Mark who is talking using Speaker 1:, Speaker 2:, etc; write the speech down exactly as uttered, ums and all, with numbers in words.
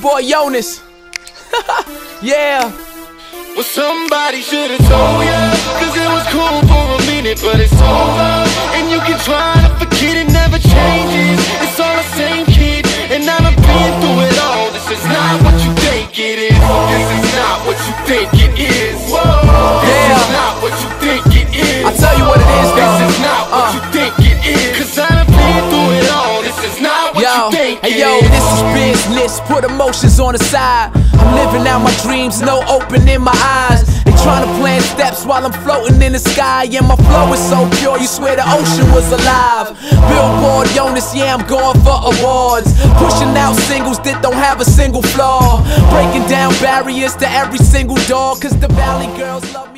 Speaker 1: boy Jonas. Yeah.
Speaker 2: Well, somebody should've told ya, cause it was cool for a minute, but it's over. And you can try to forget, it never changes. It's all the same kid, and now I've been through it all. This is not what you think it is. This is not what you think it is. Whoa. This
Speaker 1: Yeah.
Speaker 2: is not what you think it is.
Speaker 1: I'll tell you what it is, though.
Speaker 2: This is not what
Speaker 1: uh.
Speaker 2: you think it is. Cause I've been through it all. This is not what
Speaker 1: yo,
Speaker 2: you think
Speaker 1: hey
Speaker 2: it
Speaker 1: yo,
Speaker 2: is.
Speaker 1: this is business, put emotions on the side. I'm living out my dreams, no opening my eyes. They trying to plan steps while I'm floating in the sky. Yeah, my flow is so pure, you swear the ocean was alive. Billboard Jonas, yeah, I'm going for awards. Pushing out singles that don't have a single flaw. Breaking down barriers to every single door, cause the Valley girls love